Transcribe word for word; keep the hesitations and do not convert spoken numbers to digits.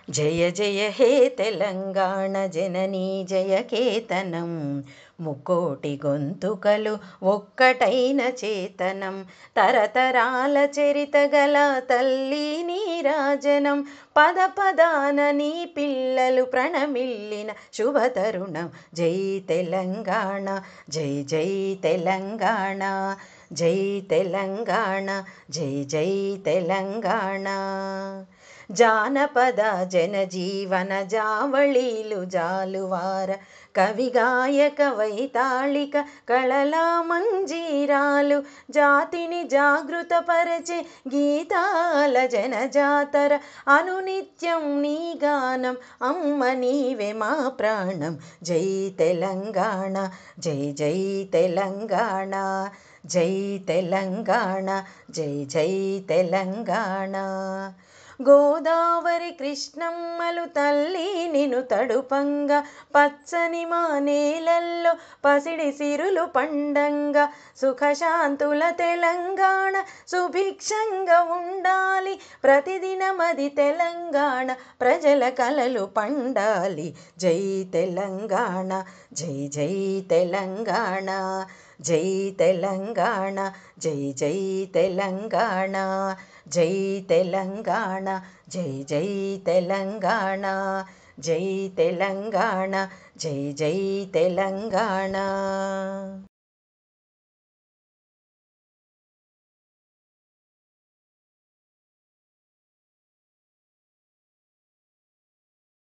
జయ జయ హే తెలంగాణ జననీ జయకేతనం, ముకోటి గొంతుకలు ఒక్కటైన చేతనం, తరతరాల చరిత గల తల్లి నీరాజనం, పద పదాన నీ పిల్లలు ప్రణమిల్లిన శుభతరుణం. జై తెలంగాణ, జై జై తెలంగాణ, జై తెలంగాణ, జై జై తెలంగాణ. జానపద జనజీవన జావళీలు జాలువార, కవిగాయక వైతాళిక కళలా మంజీరాలు, జాతిని జాగృతపరచే గీతాల జనజాతర, అనునిత్యం నీ గానం అమ్మ నీవే మా ప్రాణం. జై తెలంగాణ, జై జై తెలంగాణ, జై తెలంగాణ, జై జై తెలంగాణ. గోదావరి కృష్ణమ్మలు తల్లి నిను తడుపంగా, పచ్చని మా నేలల్లో పసిడి సిరులు పండంగా, సుఖశాంతుల తెలంగాణ సుభిక్షంగా ఉండాలి, ప్రతిదినమది తెలంగాణ ప్రజల కలలు పండాలి. జై తెలంగాణ, జై జై తెలంగాణ, జై తెలంగాణ, జై జై తెలంగాణ, జై తెలంగాణ, జై జై తెలంగాణ, జై తెలంగాణ, జై జై తెలంగాణ.